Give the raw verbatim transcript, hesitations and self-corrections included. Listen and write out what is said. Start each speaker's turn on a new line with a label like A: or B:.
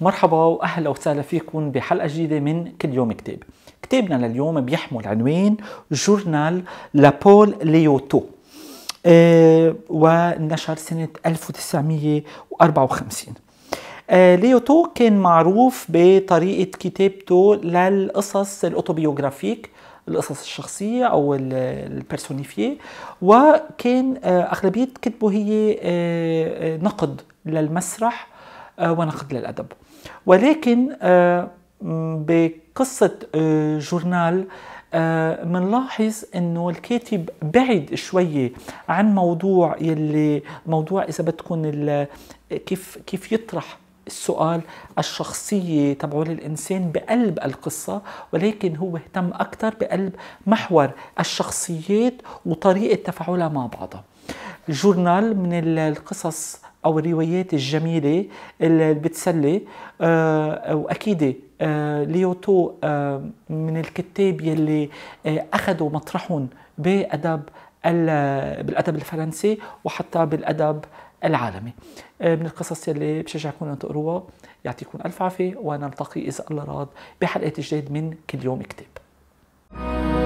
A: مرحبا واهلا وسهلا فيكم بحلقه جديده من كل يوم كتاب. كتابنا لليوم بيحمل عنوان جورنال لبول ليوتو، أه ونشر سنه ألف وتسعمئة وأربعة وخمسين. أه ليوتو كان معروف بطريقه كتابته للقصص الاوتوبيوغرافيك، القصص الشخصيه او البيرسونيفيه، وكان اغلبيه كتبه هي نقد للمسرح ونقد للأدب. ولكن بقصة جورنال منلاحظ انه الكاتب بعد شوية عن موضوع يلي موضوع اذا بدكم كيف كيف يطرح السؤال الشخصية تبعه للإنسان بقلب القصة، ولكن هو اهتم أكثر بقلب محور الشخصيات وطريقة تفاعلها مع بعضها. الجورنال من القصص أو الروايات الجميلة اللي بتسلي، آه وأكيد آه ليوتو آه من الكتاب يلي آه أخذوا مطرحهم بأدب بالأدب الفرنسي وحتى بالأدب العالمي. آه من القصص يلي بشجعكم أن تقروها. يعطيكم ألف عافية، ونلتقي إذا الله راد بحلقة جديد من كل يوم كتاب.